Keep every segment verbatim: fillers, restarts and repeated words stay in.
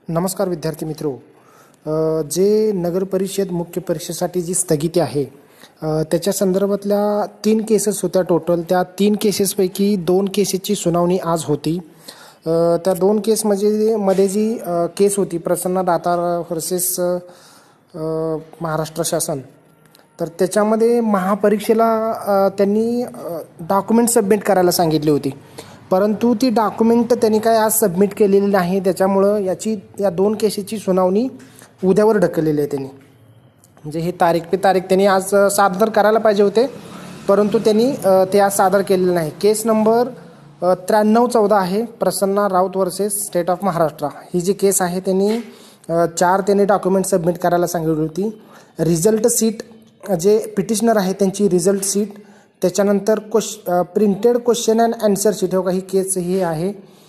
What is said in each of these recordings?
नमस्कार विद्यार्थी मित्रो, जे नगर परिषद मुख्य परीक्षेसाठी जी स्थगिती आहे त्याच्या संदर्भातल्या तीन केसेस होत्या टोटल. त्या तीन केसेसपैकी दोन केसेसची सुनावणी आज होती. त्या दोन केस म्हणजे मध्ये जी केस होती प्रसन्न दातार व्हर्सेस महाराष्ट्र शासन, तर त्याच्यामध्ये महापरीक्षेला त्यांनी डॉक्युमेंट सबमिट करायला सांगितली होती, परंतु ती डॉक्युमेंट त्यांनी काय आज सबमिट केलेली नाही. त्याच्यामुळं याची या दोन केसेसची सुनावणी उद्यावर ढकललेली आहे त्यांनी. म्हणजे ही तारीख पे तारीख त्यांनी आज सादर करायला पाहिजे होते, परंतु त्यांनी ते आज सादर केलेलं नाही. केस नंबर त्र्याण्णव चौदा आहे, Prasanna Raut versus state of Maharashtra. ही जी केस आहे त्यांनी चार त्यांनी डॉक्युमेंट सबमिट करायला सांगितली होती. रिझल्ट सीट जे पिटिशनर आहे त्यांची रिझल्ट सीट, त्याच्यानंतर ques printed question and answer sheet. हो का, ही केस ही आहे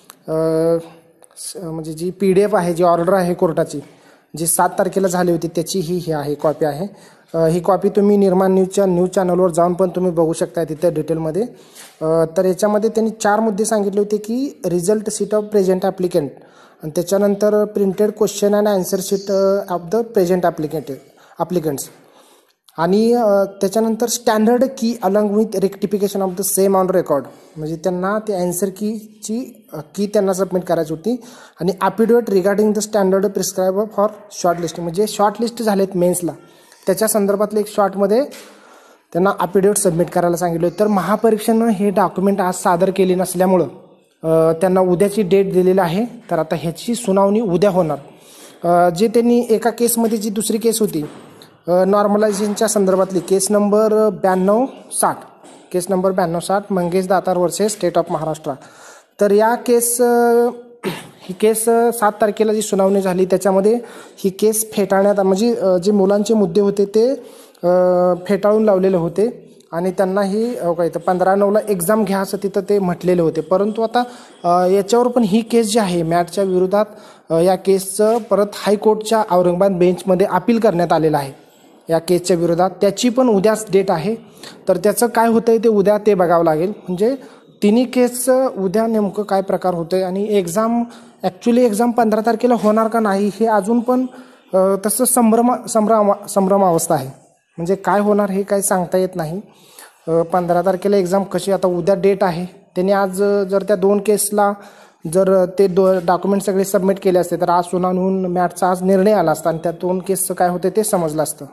म्हणजे जी पी डी एफ आहे, जी ऑर्डर आहे कोर्टाची जी सात तारखेला झाली होती त्याची ही ही आहे कॉपी आहे. ही कॉपी तुम्ही निर्माण न्यूजच्या न्यूज चॅनलवर जाऊन पण तुम्ही बघू शकता तिथं डिटेलमध्ये. तर याच्यामध्ये त्यांनी चार मुद्दे सांगितले होते की result sheet of present applicant, आणि त्याच्यानंतर printed question and answer sheet of the present applicant applicants, आणि त्याच्यानंतर स्टँडर्ड की along with rectification of the same on record. म्हणजे त्यांना ते आन्सर कीची की त्यांना सबमिट करायची होती, आणि affidavit regarding the standard prescribe for short list. म्हणजे शॉर्ट लिस्ट झालेत मेन्सला, त्याच्या संदर्भातले एक शॉर्टमध्ये त्यांना ॲफिडेविट सबमिट करायला सांगितलं. तर महापरीक्षेनं हे डॉक्युमेंट आज सादर केले नसल्यामुळं त्यांना उद्याची डेट दिलेली आहे. तर आता ह्याची सुनावणी उद्या होणार. जे त्यांनी एका केसमध्ये जी दुसरी केस होती नॉर्मलायझेशनच्या संदर्भातली केस नंबर ब्याण्णव साठ केस नंबर ब्याण्णव साठ Mangesh Datar versus state of Maharashtra. तर या केस ही केस सात तारखेला जी सुनावणी झाली त्याच्यामध्ये ही केस फेटाळण्यात म्हणजे जे मुलांचे मुद्दे होते ते फेटाळून लावलेले होते, आणि त्यांनाही काय तर पंधरा नऊला एक्झाम घ्या असं तिथं ते म्हटलेले होते. परंतु आता याच्यावर पण ही केस जी आहे मॅटच्या विरोधात, या केसचं परत हायकोर्टच्या औरंगाबाद बेंचमध्ये अपील करण्यात आलेलं आहे या केसच्या विरोधात. त्याची पण उद्याच डेट आहे. तर त्याचं काय होतं आहे ते उद्या ते बघावं लागेल. म्हणजे तिन्ही केसचं उद्या नेमकं काय प्रकार होतं आहे, आणि एक्झाम ॲक्च्युली एक्झाम पंधरा तारखेला होणार का नाही हे अजून पण तसं संभ्रम संभ्रम संभ्रमावस्था आहे. म्हणजे काय होणार हे काही सांगता येत नाही. पंधरा तारखेला एक्झाम कशी, आता उद्या डेट आहे. त्यांनी आज जर त्या दोन केसला जर ते दो डॉक्युमेंट सगळे सबमिट केले असते तर आज सुनावणी होऊन मॅटचा आज निर्णय आला असता, आणि त्या दोन केसचं काय होतं ते समजलं असतं.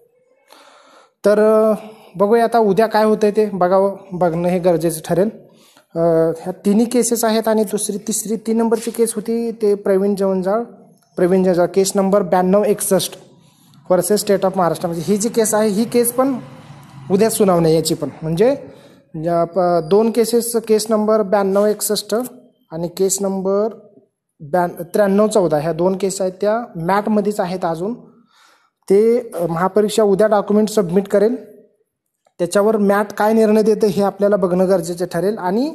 तर बघूया आता उद्या काय होतं ते बघावं बघणं हे गरजेचं ठरेल. ह्या तिन्ही केसेस आहेत, आणि दुसरी तिसरी तीन नंबरची केस होती ते प्रवीण जवंजाळ प्रवीण जवंजाळ केस नंबर ब्याण्णव एकसष्ट वर्सेस स्टेट ऑफ महाराष्ट्र. म्हणजे ही जी केस आहे ही केस पण उद्या सुनावणी याची पण. म्हणजे दोन केसेस केस नंबर ब्याण्णव एकसष्ट आणि केस नंबर ब्या त्र्याण्णव चौदा ह्या दोन केस आहेत त्या मॅटमध्येच आहेत अजून. ते महापरीक्षा उद्या डॉक्युमेंट सबमिट करेल, त्याच्यावर मॅट काय निर्णय देतं हे आपल्याला बघणं गरजेचं ठरेल. आणि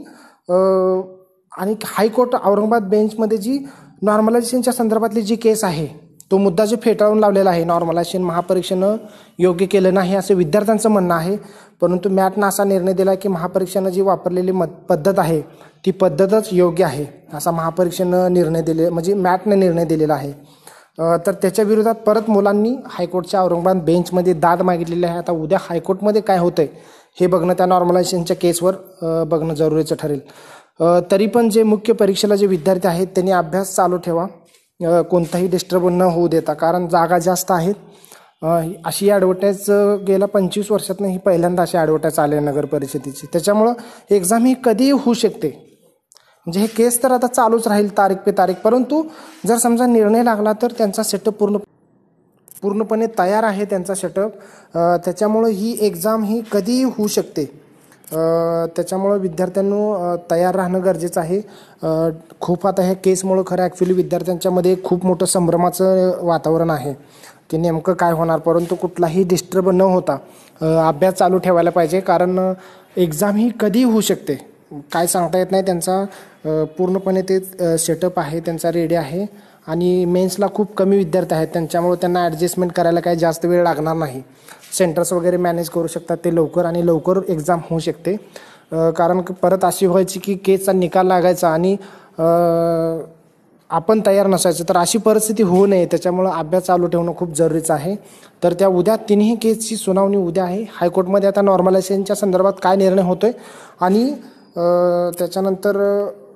आणि हायकोर्ट औरंगाबाद बेंचमध्ये जी नॉर्मलायझेशनच्या संदर्भातली जी केस आहे तो मुद्दा जे फेटाळून लावलेला आहे, नॉर्मलायझेशन महापरीक्षेनं योग्य केलं नाही असं विद्यार्थ्यांचं म्हणणं आहे. परंतु मॅटनं असा निर्णय दिला की महापरीक्षेनं जी वापरलेली मत पद्धत आहे ती पद्धतच योग्य आहे असा महापरीक्षेनं निर्णय दिले म्हणजे मॅटनं निर्णय दिलेला आहे. तर त्याच्या विरोधात परत मुलांनी हायकोर्टच्या औरंगाबाद बेंचमध्ये दाद मागितलेली आहे. आता उद्या हायकोर्टमध्ये काय होतंय हे बघणं त्या नॉर्मलायझेशनच्या केसवर बघणं जरुरीचं ठरेल. तरी पण जे मुख्य परीक्षेला जे विद्यार्थी आहेत त्यांनी अभ्यास चालू ठेवा, कोणताही डिस्टर्ब न होऊ देता, कारण जागा जास्त आहेत. अशी ॲडव्हर्टाईज गेल्या पंचवीस वर्षातनं ही पहिल्यांदा अशी ॲडव्हर्टाईज आली आहे नगर परिषदेची. त्याच्यामुळं एक्झाम ही कधीही होऊ शकते. म्हणजे हे केस तर आता चालूच राहील तारीख पे तारीख, परंतु जर समजा निर्णय लागला तर त्यांचा सेटअप पूर्ण पूर्णपणे तयार आहे त्यांचा सेटअप. त्याच्यामुळं ही एक्झाम ही कधीही होऊ शकते. त्याच्यामुळं विद्यार्थ्यांना तयार राहणं गरजेचं आहे. खूप आता ह्या केसमुळं खरं ॲक्च्युली विद्यार्थ्यांच्यामध्ये खूप मोठं संभ्रमाचं वातावरण आहे की नेमकं काय होणार. परंतु कुठलाही डिस्टर्ब न होता अभ्यास चालू ठेवायला पाहिजे, कारण एक्झाम ही कधीही होऊ शकते, काय सांगता येत नाही. त्यांचा पूर्णपणे ते सेटअप आहे त्यांचा रेडी आहे, आणि मेन्सला खूप कमी विद्यार्थी आहेत त्यांच्यामुळे त्यांना ॲडजस्टमेंट करायला काही जास्त वेळ लागणार नाही. सेंटर्स वगैरे मॅनेज करू शकतात ते लवकर, आणि लवकर एक्झाम होऊ शकते. कारण परत अशी व्हायची की केसचा निकाल लागायचा आणि आपण तयार नसायचं, तर अशी परिस्थिती होऊ नये त्याच्यामुळं अभ्यास चालू ठेवणं खूप जरुरीचं आहे. तर त्या उद्या तिन्ही केसची सुनावणी उद्या आहे. हायकोर्टमध्ये आता नॉर्मलायझेशनच्या संदर्भात काय निर्णय होतो आहे आणि त्याच्यानंतर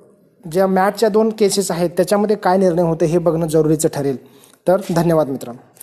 ज्या मॅटच्या दोन केसेस आहेत त्याच्यामध्ये काय निर्णय होते हे बघणं जरुरीचं ठरेल. तर धन्यवाद मित्रांनो.